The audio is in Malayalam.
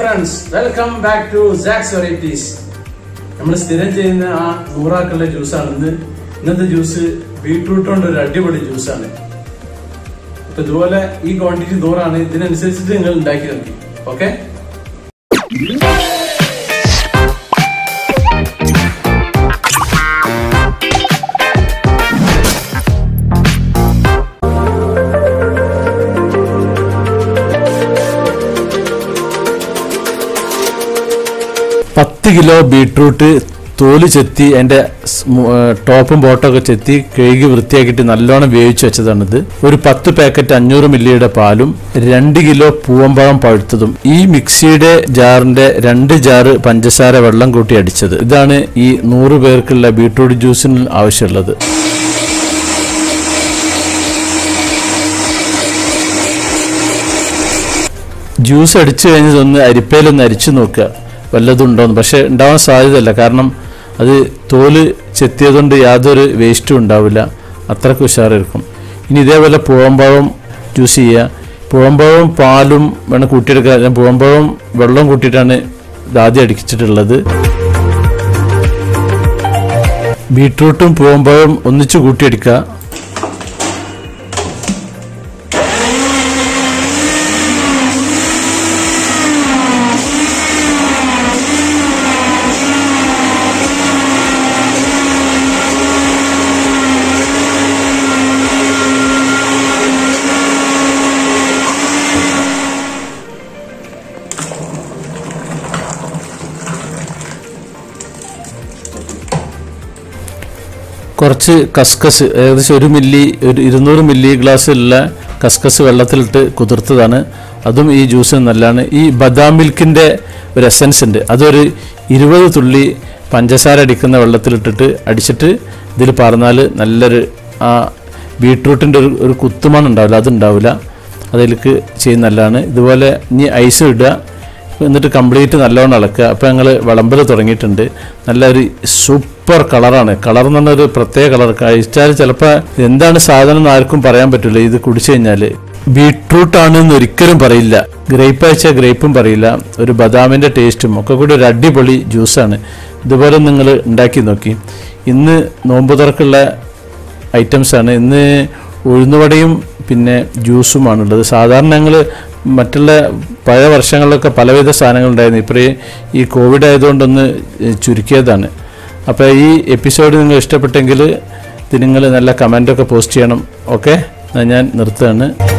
friends, welcome back to Zach's Varieties. നമ്മൾ സ്ഥിരം ചെയ്യുന്ന ആ നൂറാക്കുള്ള ജ്യൂസാണ് ഇന്നത്തെ ജ്യൂസ്. ബീട്രൂട്ട് കൊണ്ട് ഒരു അടിപൊളി ജ്യൂസാണ്. അപ്പൊ ഇതുപോലെ ഈ ക്വാണ്ടിറ്റി 100 ഇതിനനുസരിച്ചിട്ട് നിങ്ങൾ ഉണ്ടാക്കി നോക്കി. ഓക്കെ, കിലോ ബീട്രൂട്ട് തോല് ചെത്തി അതിന്റെ ടോപ്പും ബോട്ടമൊക്കെ ചെത്തി കഴുകി വൃത്തിയാക്കിയിട്ട് നല്ലോണം വേവിച്ച് വെച്ചതാണിത്. ഒരു 10 പാക്കറ്റ് 500 മില്ലിയുടെ പാലും 2 കിലോ പൂവമ്പഴം പഴുത്തതും ഈ മിക്സിയുടെ ജാറിന്റെ 2 ജാറ് പഞ്ചസാര വെള്ളം കൂട്ടി അടിച്ചത്. ഇതാണ് ഈ 100 പേർക്കുള്ള ബീട്രൂട്ട് ജ്യൂസിന് ആവശ്യമുള്ളത്. ജ്യൂസ് അടിച്ചു കഴിഞ്ഞതൊന്ന് അരിപ്പയിലൊന്ന് അരിച്ചു നോക്കുക, വല്ലതുണ്ടോന്ന്. പക്ഷെ ഉണ്ടാവാൻ സാധ്യതയില്ല, കാരണം അത് തോല് ചെത്തിയതുകൊണ്ട് യാതൊരു വേസ്റ്റും ഉണ്ടാവില്ല, അത്രയ്ക്ക് ഉഷാറായിരിക്കും. ഇനി ഇതേപോലെ പൂവമ്പഴം ജ്യൂസ് ചെയ്യുക. പൂവമ്പഴവും പാലും വേണം കൂട്ടിയെടുക്കുക. ഞാൻ പൂവമ്പഴം വെള്ളം കൂട്ടിയിട്ടാണ് ആദ്യം അടിച്ചിട്ടുള്ളത്. ബീട്രൂട്ടും പൂവമ്പഴം ഒന്നിച്ച് കൂട്ടിയെടുക്കുക. കുറച്ച് കസ്കസ്, ഏകദേശം 200 മില്ലി ഗ്ലാസ്സിലുള്ള കസ്കസ് വെള്ളത്തിലിട്ട് കുതിർത്തതാണ്. അതും ഈ ജ്യൂസിന് നല്ലതാണ്. ഈ ബദാം മിൽക്കിൻ്റെ ഒരു എസൻസ് ഉണ്ട്, അതൊരു 20 തുള്ളി പഞ്ചസാര അടിക്കുന്ന വെള്ളത്തിലിട്ടിട്ട് അടിച്ചിട്ട് ഇതിൽ പറഞ്ഞാൽ നല്ലൊരു ആ ബീട്രൂട്ടിൻ്റെ ഒരു കുത്തുമണം ഉണ്ടാവില്ല, അതുണ്ടാവില്ല. അതിലേക്ക് ചെയ്യുന്ന നല്ലതാണ്. ഇതുപോലെ ഇനി ഐസ് ഇടുക, എന്നിട്ട് കംപ്ലീറ്റ് നല്ലോണം ഇളക്കുക. അപ്പോൾ ഞങ്ങൾ വിളമ്പൽ തുടങ്ങിയിട്ടുണ്ട്. നല്ലൊരു സൂപ്പർ കളറാണ്. കളർ എന്ന് പറഞ്ഞൊരു പ്രത്യേക കളർ. കഴിച്ചാൽ ചിലപ്പോൾ എന്താണ് സാധനം എന്ന് ആർക്കും പറയാൻ പറ്റില്ല. ഇത് കുടിച്ചു കഴിഞ്ഞാൽ ബീട്രൂട്ടാണെന്ന് ഒരിക്കലും പറയില്ല, ഗ്രേപ്പ് അയച്ചാൽ ഗ്രേപ്പും പറയില്ല. ഒരു ബദാമിൻ്റെ ടേസ്റ്റും ഒക്കെ കൂടി ഒരു അടിപൊളി ജ്യൂസാണ്. ഇതുപോലെ നിങ്ങൾ ഉണ്ടാക്കി നോക്കി. ഇന്ന് നോമ്പ് തുറക്കുള്ള ഐറ്റംസാണ്. ഇന്ന് ഉഴുന്നുവടയും പിന്നെ ജ്യൂസുമാണുള്ളത്. സാധാരണ ഞങ്ങൾ മറ്റുള്ള പഴയ വർഷങ്ങളിലൊക്കെ പലവിധ സാധനങ്ങളുണ്ടായിരുന്നു. ഇപ്പോൾ ഈ കോവിഡ് ആയതുകൊണ്ടൊന്ന് ചുരുക്കിയതാണ്. അപ്പോൾ ഈ എപ്പിസോഡ് നിങ്ങൾ ഇഷ്ടപ്പെട്ടെങ്കിൽ ഇത് നിങ്ങൾ നല്ല കമൻറ്റൊക്കെ പോസ്റ്റ് ചെയ്യണം. ഓക്കെ, ഞാൻ നിർത്തുകയാണ്.